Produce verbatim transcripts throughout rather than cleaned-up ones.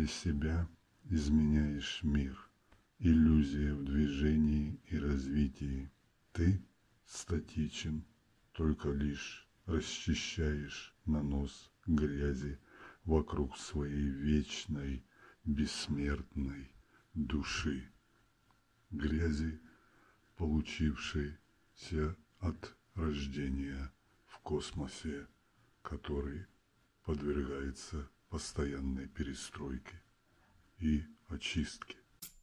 Изменяя себя, изменяешь мир. Иллюзия в движении и развитии. Ты статичен, только лишь расчищаешь нанос грязи вокруг своей вечной, бессмертной души. Грязи, получившейся от рождения в космосе, который подвергается постоянной перестройке и очистке.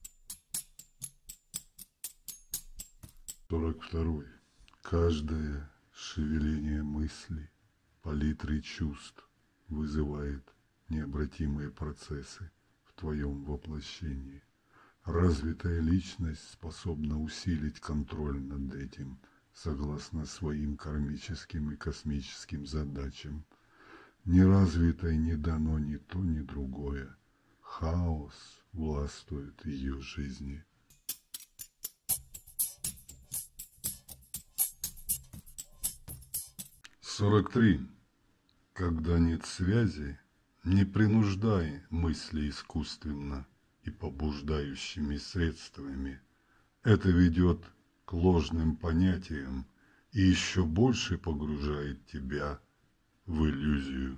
сорок второй. Каждое шевеление мысли, палитры чувств вызывает необратимые процессы в твоем воплощении. Развитая личность способна усилить контроль над этим, согласно своим кармическим и космическим задачам. Неразвитой не дано ни то, ни другое. Хаос властвует в ее жизни. сорок три. Когда нет связи, не принуждай мысли искусственно и побуждающими средствами. Это ведет к ложным понятиям и еще больше погружает тебя в иллюзию.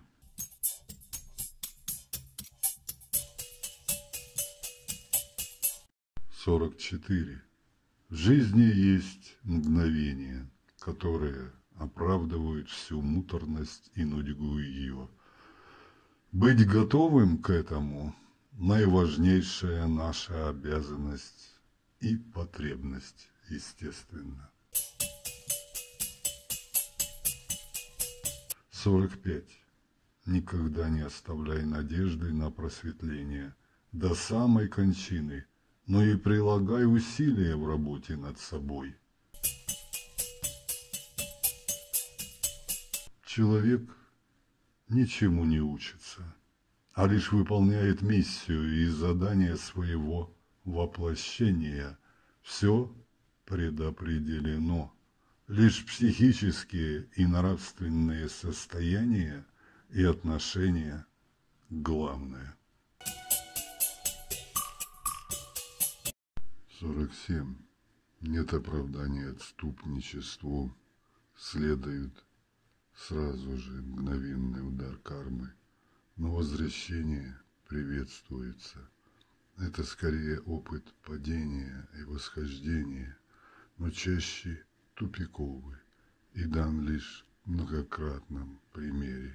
сорок четыре. В жизни есть мгновения, которые оправдывают всю муторность и нудьгу ее. Быть готовым к этому – наиважнейшая наша обязанность и потребность, естественно. сорок пять. Никогда не оставляй надежды на просветление до самой кончины, но и прилагай усилия в работе над собой. Человек ничему не учится, а лишь выполняет миссию и задание своего воплощения. Все предопределено. Лишь психические и нравственные состояния и отношения главное. сорок семь. Нет оправдания отступничеству. Следует сразу же мгновенный удар кармы, но возвращение приветствуется. Это скорее опыт падения и восхождения, но чаще тупиковый и дан лишь в многократном примере.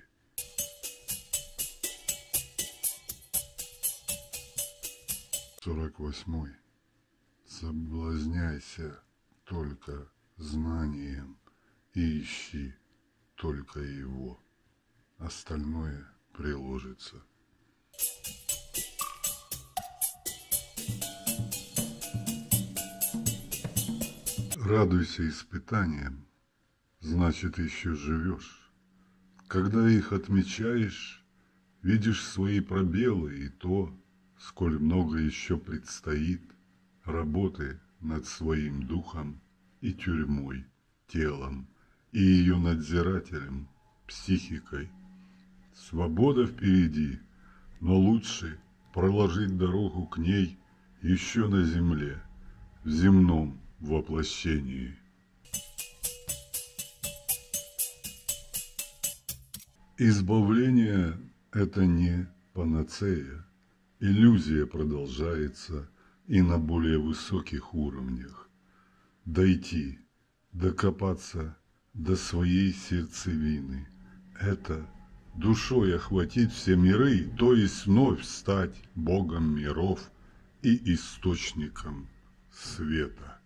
сорок восьмой. Соблазняйся только знанием и ищи только его. Остальное приложится. Радуйся испытаниям, значит, еще живешь. Когда их отмечаешь, видишь свои пробелы и то, сколь много еще предстоит работы над своим духом и тюрьмой, телом, и ее надзирателем, психикой. Свобода впереди, но лучше проложить дорогу к ней еще на земле, в земном воплощении. Избавление – это не панацея. Иллюзия продолжается и на более высоких уровнях. Дойти, докопаться до своей сердцевины – это душой охватить все миры, то есть вновь стать Богом миров и источником света.